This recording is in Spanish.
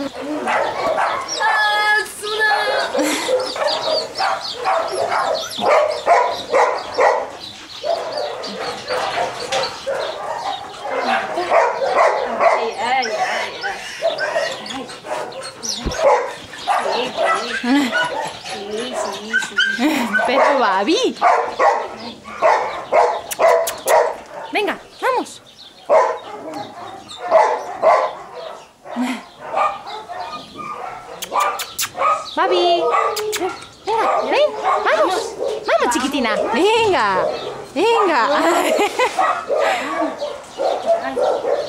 Pero Baby. Venga, vamos. Baby. Venga, ven, vamos. Vamos, chiquitina. Venga, venga.